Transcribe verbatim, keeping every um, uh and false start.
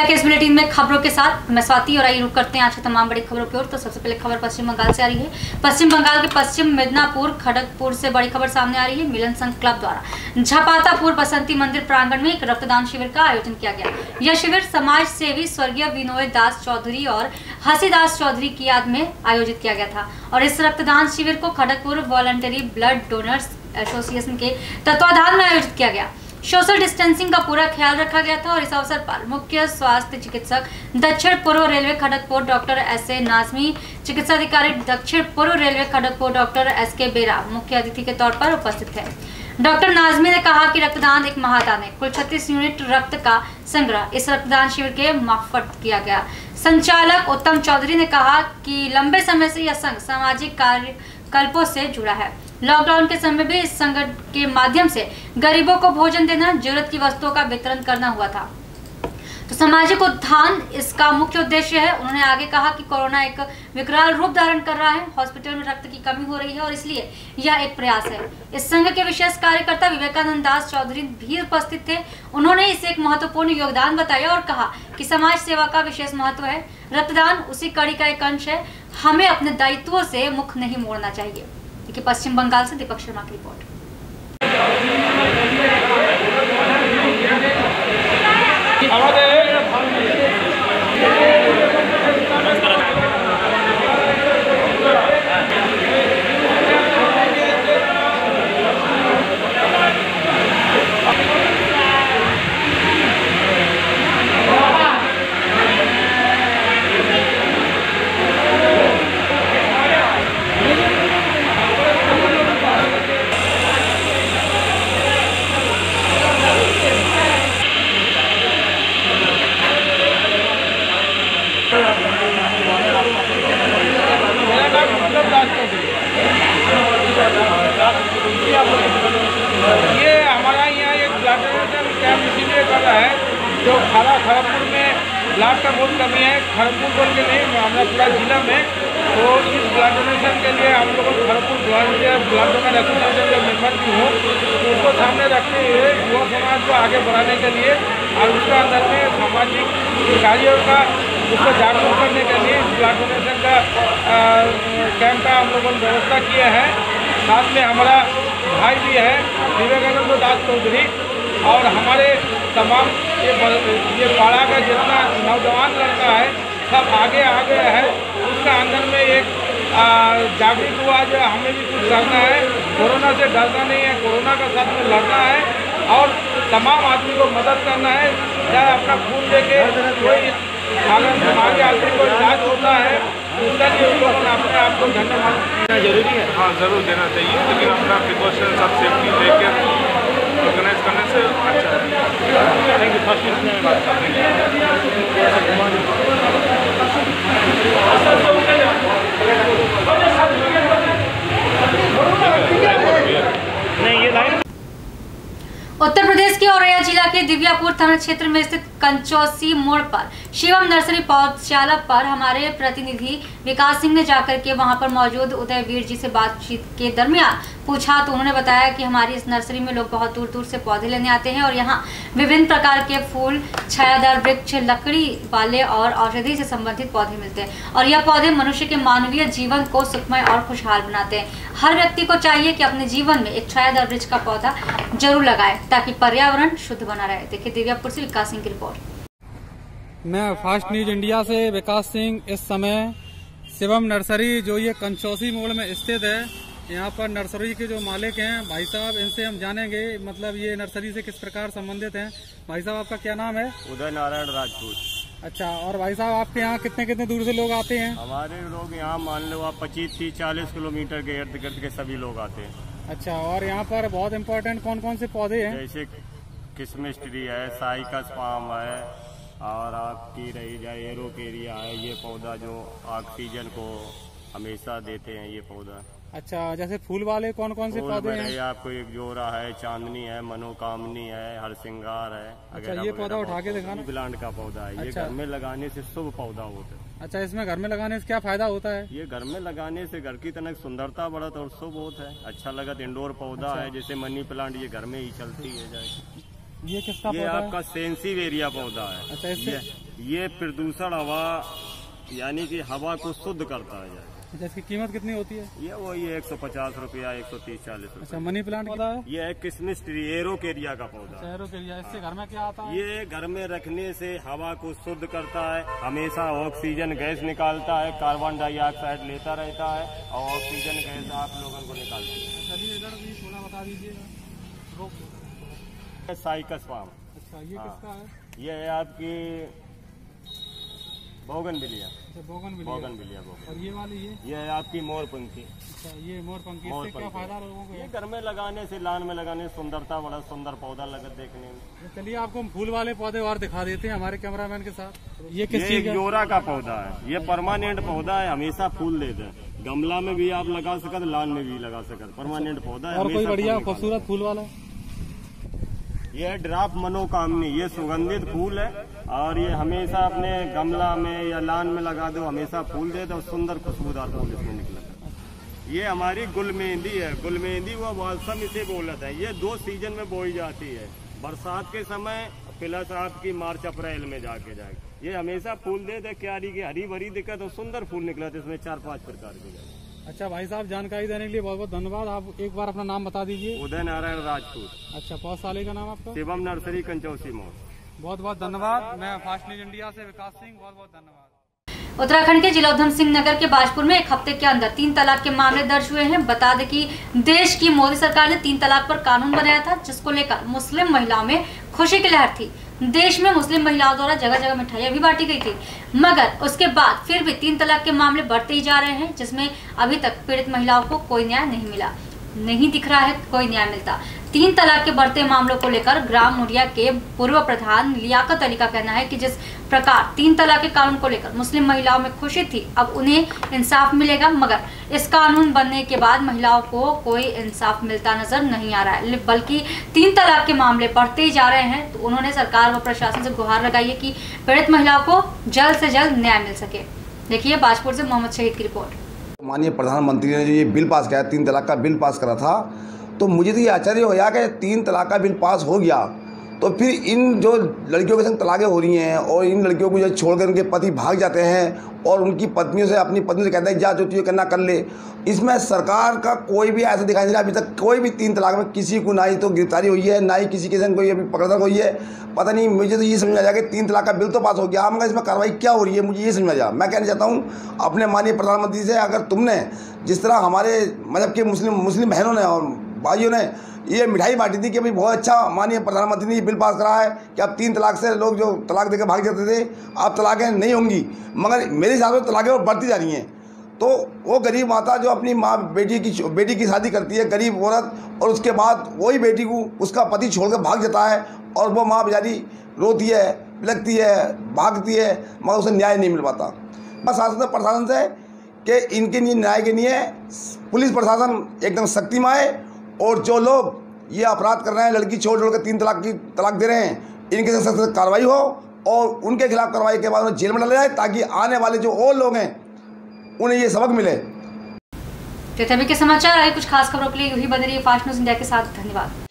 के इस बुलेटिन में खबरों के साथ मैं स्वाति और आइए रुक करते हैं आज की तमाम बड़ी खबरों की ओर। तो सबसे पहले खबर पश्चिम बंगाल से आ रही है। पश्चिम बंगाल के पश्चिम मिदनापुर खड़गपुर से बड़ी खबर सामने आ रही है। मिलन संघ क्लब द्वारा झपातापुर बसंती मंदिर प्रांगण में एक रक्तदान शिविर का आयोजन किया गया। यह शिविर समाज सेवी स्वर्गीय विनोद दास चौधरी और हसीदास चौधरी की याद में आयोजित किया गया था और इस रक्तदान शिविर को Kharagpur voluntary blood donors association के तत्वाधान में आयोजित किया गया। सोशल डिस्टेंसिंग का पूरा ख्याल रखा गया था और इस अवसर पर मुख्य स्वास्थ्य चिकित्सक दक्षिण पूर्व railway Kharagpur doctor S A Nazmi, चिकित्सा अधिकारी दक्षिण पूर्व रेलवे खड़गपुर डॉक्टर एस के बेरा मुख्य अतिथि के तौर पर उपस्थित थे। डॉक्टर नाजमी ने कहा कि रक्तदान एक महादान है। कुल छत्तीस यूनिट रक्त का संग्रह इस रक्तदान शिविर के मार्फत किया गया। संचालक उत्तम चौधरी ने कहा कि लंबे समय से यह संघ सामाजिक कार्यकल्पों से जुड़ा है। लॉकडाउन के समय भी इस संघ के माध्यम से गरीबों को भोजन देना, जरूरत की वस्तुओं का वितरण करना हुआ था। तो सामाजिक उत्थान इसका मुख्य उद्देश्य है। उन्होंने आगे कहा कि कोरोना एक विकराल रूप धारण कर रहा है। हॉस्पिटल में रक्त की कमी हो रही है और इसलिए यह एक प्रयास है। इस संघ के विशेष कार्यकर्ता विवेकानंद दास चौधरी भी उपस्थित थे। उन्होंने इसे एक महत्वपूर्ण योगदान बताया और कहा कि समाज सेवा का विशेष महत्व है। रक्तदान उसी कड़ी का एक अंश है। हमें अपने दायित्वों से मुख नहीं मोड़ना चाहिए। कि पश्चिम बंगाल से दीपक शर्मा की रिपोर्ट। ये हमारा यहाँ एक ब्लड डोनेशन कैंप इसीलिए कर रहा है जो खारा खड़गपुर में ब्लड का बहुत कमी है। खड़गपुर बोल के नहीं, हमारा पूरा जिला में। तो इस ब्लड डोनेशन के लिए हम लोग खड़गपुर ब्लड डोनर एसोसिएशन के मेम्बर भी हूँ, तो उसको सामने रखते हुए युवा समाज को आगे बढ़ाने के लिए और उसका अंदर में सामाजिक कार्यों का उसको जागरूक करने के लिए ब्लड डोनेशन का कैंप का हम लोगों ने व्यवस्था किया है। साथ में हमारा भाई भी है विवेकानंद दास चौधरी और हमारे तमाम ये ये पाड़ा का जितना नौजवान लड़का है सब आगे आगे है। उसका अंदर में एक जागरूक हुआ जो हमें भी कुछ करना है। कोरोना से डरना नहीं है, कोरोना का साथ में लड़ना है और तमाम आदमी को मदद करना है। चाहे अपना खून देके कोई अगर आगे आदमी को इलाज होता है उसका लिए उन लोगों ने अपने आप को धन्यवाद देना जरूरी है। हाँ ज़रूर देना चाहिए, लेकिन अपना प्रिकॉशन सब सेफ्टी लेकर ऑर्गेनाइज करने से अच्छा है। Thank you. फर्स्ट इसमें बात नहीं ये लाइन उत्तर प्रदेश के औरैया जिला के दिव्यापुर थाना क्षेत्र में स्थित कंचौसी मोड़ पर शिवम नर्सरी पौधशाला पर हमारे प्रतिनिधि विकास सिंह ने जाकर के वहां पर मौजूद उदयवीर जी से बातचीत के दरमियान पूछा तो उन्होंने बताया कि हमारी इस नर्सरी में लोग बहुत दूर दूर से पौधे लेने आते हैं और यहाँ विभिन्न प्रकार के फूल, छायादार वृक्ष, लकड़ी वाले और औषधि से संबंधित पौधे मिलते हैं और यह पौधे मनुष्य के मानवीय जीवन को सुखमय और खुशहाल बनाते हैं। हर व्यक्ति को चाहिए कि अपने जीवन में एक छायादार वृक्ष का पौधा जरूर लगाए ताकि पर्यावरण शुद्ध बना रहे। देखिए दिव्यापुर से विकास सिंह की रिपोर्ट। मैं फास्ट न्यूज इंडिया से विकास सिंह। इस समय शिवम नर्सरी जो ये कंचौसी मोड़ में स्थित है, यहाँ पर नर्सरी के जो मालिक हैं भाई साहब, इनसे हम जानेंगे मतलब ये नर्सरी से किस प्रकार संबंधित हैं। भाई साहब आपका क्या नाम है? उदय नारायण राजपूत। अच्छा, और भाई साहब आपके यहाँ कितने कितने दूर से लोग आते हैं? हमारे लोग यहाँ मान लो आप पच्चीस तीस चालीस किलोमीटर के इर्द गिर्द के सभी लोग आते हैं। अच्छा, और यहाँ पर बहुत इम्पोर्टेंट कौन कौन से पौधे हैं? जैसे किसमिस ट्री है, साइकस पाम है और आपकी रही जाए एरोकेरिया है। ये पौधा जो ऑक्सीजन को हमेशा देते हैं ये पौधा। अच्छा, जैसे फूल वाले कौन कौन से पौधे हैं? आपको एक जोरा है, चांदनी है, मनोकामनी है, हरसिंगार है। अच्छा, ये पौधा उठा के दिखाना। प्लांट का पौधा है। अच्छा। ये घर में लगाने से शुभ पौधा होता है। अच्छा, इसमें घर में लगाने से क्या फायदा होता है? ये घर में लगाने से घर की तनक सुंदरता बढ़त और शुभ होता है। अच्छा लगत। इंडोर पौधा अच्छा। है जैसे मनी प्लांट, ये घर में ही चलती है जाए। ये किसका ये पौधा आपका सेंसिवेरिया पौधा है। अच्छा, इससे ये प्रदूषण हवा यानी कि हवा को शुद्ध करता है। अच्छा, इसकी कीमत कितनी होती है? ये वही एक सौ पचास रुपया, एक सौ तीस चालीस रुपया। अच्छा, मनी प्लांट पौधा है? ये है किसमिस ट्री, एरोकेरिया का पौधा। अच्छा, एरोकेरिया। इससे घर में क्या आता है? ये घर में रखने से हवा को शुद्ध करता है, हमेशा ऑक्सीजन गैस निकालता है, कार्बन डाइऑक्साइड लेता रहता है और ऑक्सीजन गैस आप लोगों को निकालता है। चलिए इधर भी थोड़ा बता दीजिएगा। Cycas palm. अच्छा, ये किसका है? ये है आपकी बोगनविलिया। अच्छा, बोगनविलिया। बोगनविलिया। और ये वाली ये ये है आपकी मोरपंखी। अच्छा, ये मोरपंखी। इससे क्या फायदा लोगों को? ये घर में लगाने से, लान में लगाने से सुंदरता, बड़ा सुंदर पौधा लगा देखने में। चलिए आपको हम फूल वाले पौधे और दिखा देते हैं हमारे कैमरामैन के साथ। ये किस ये चीज का? योरा का पौधा है। ये परमानेंट पौधा है, हमेशा फूल देते हैं। गमला में भी आप लगा सकते, लान में भी लगा सकते, परमानेंट पौधा है। और कोई बढ़िया खूबसूरत फूल वाला? ये है ड्राप मनोकामनी। ये सुगंधित फूल है और ये हमेशा अपने गमला में या लान में लगा दो, हमेशा फूल दे दो, सुंदर खुशबूदार फूल इसमें निकला। ये हमारी गुल मेहंदी है। गुल मेहंदी वो मौसम इसे बोलता है। ये दो सीजन में बोई जाती है, बरसात के समय प्लस आपकी मार्च अप्रैल में जाके जाएगी। ये हमेशा फूल दे दे, क्यारी की हरी भरी दिक्कत और सुंदर फूल निकला था। इसमें चार पांच प्रकार के। अच्छा भाई साहब, जानकारी देने के लिए बहुत बहुत धन्यवाद। आप एक बार अपना नाम बता दीजिए। उदय नारायण राजपूत। अच्छा, पौधशाली का नाम आपका? शिवम नर्सरी, कंचौसी मोड़। बहुत बहुत धन्यवाद। मैं फास्ट न्यूज इंडिया से विकास सिंह, बहुत बहुत धन्यवाद। उत्तराखंड के जिला उधम सिंह नगर के बाजपुर में एक हफ्ते के अंदर तीन तलाक के मामले दर्ज हुए हैं। बता दें कि देश की मोदी सरकार ने तीन तलाक पर कानून बनाया था, जिसको लेकर मुस्लिम महिलाओं में खुशी की लहर थी। देश में मुस्लिम महिलाओं द्वारा जगह जगह मिठाइयां भी बांटी गई थी, मगर उसके बाद फिर भी तीन तलाक के मामले बढ़ते ही जा रहे हैं, जिसमें अभी तक पीड़ित महिलाओं को कोई न्याय नहीं मिला, नहीं दिख रहा है कोई न्याय मिलता। तीन तलाक के बढ़ते मामलों को लेकर ग्राम मुड़िया के पूर्व प्रधान लियाकत अली का कहना है कि जिस प्रकार तीन तलाक के कानून को लेकर मुस्लिम महिलाओं में खुशी थी, अब उन्हें इंसाफ मिलेगा, मगर इस कानून बनने के बाद महिलाओं को कोई इंसाफ मिलता नजर नहीं आ रहा है, बल्कि तीन तलाक के मामले बढ़ते ही जा रहे हैं। तो उन्होंने सरकार व प्रशासन से गुहार लगाई है कि पीड़ित महिलाओं को जल्द से जल्द न्याय मिल सके। देखिए बाजपुर से मोहम्मद शहीद की रिपोर्ट। माननीय प्रधानमंत्री ने जो ये बिल पास किया, तीन तलाक का बिल पास करा था, तो मुझे तो ये आश्चर्य हो गया कि तीन तलाक का बिल पास हो गया तो फिर इन जो लड़कियों के संग तलाक़ें हो रही हैं और इन लड़कियों को जो छोड़कर उनके पति भाग जाते हैं और उनकी पत्नियों से अपनी पत्नी से कहते हैं जा जो तुझे करना कर ले, इसमें सरकार का कोई भी ऐसा दिखाई नहीं रहा। अभी तक कोई भी तीन तलाक में किसी को ना ही तो गिरफ्तारी हुई है, ना ही किसी के संग कोई अभी पकड़ हुई है। पता नहीं, मुझे तो ये समझ में आ जाए कि तीन तलाक का बिल तो पास हो गया, मगर इसमें कार्रवाई क्या हो रही है मुझे ये समझ में आ जाए। मैं कहना चाहता हूँ अपने माननीय प्रधानमंत्री से, अगर तुमने जिस तरह हमारे मतलब के मुस्लिम मुस्लिम बहनों ने और भाइयों ने ये मिठाई बांटी थी कि भाई बहुत अच्छा माननीय प्रधानमंत्री ने ये बिल पास करा है कि अब तीन तलाक से लोग जो तलाक देकर भाग जाते थे अब तलाक़ें नहीं होंगी, मगर मेरे हिसाब से तलाक़ें और बढ़ती जा रही हैं। तो वो गरीब माता जो अपनी माँ बेटी की बेटी की शादी करती है, गरीब औरत, और उसके बाद वही बेटी को उसका पति छोड़कर भाग जाता है और वो माँ बेचारी रोती है, बिलखती है, भागती है, मगर उसे न्याय नहीं मिल पाता। बस शासन प्रशासन से कि इनके लिए न्याय के लिए पुलिस प्रशासन एकदम सख्ती में आए और जो लोग ये अपराध कर रहे हैं, लड़की छोड़ छोड़ कर तीन तलाक की तलाक दे रहे हैं, इनके सख्त सख्त कार्रवाई हो और उनके खिलाफ कार्रवाई के बाद उन्हें जेल में डाला जाए, ताकि आने वाले जो और लोग हैं उन्हें ये सबक मिले। तो तभी के समाचार आए, कुछ खास खबरों के लिए यूं ही बने रहिए फास्ट न्यूज इंडिया के साथ। धन्यवाद।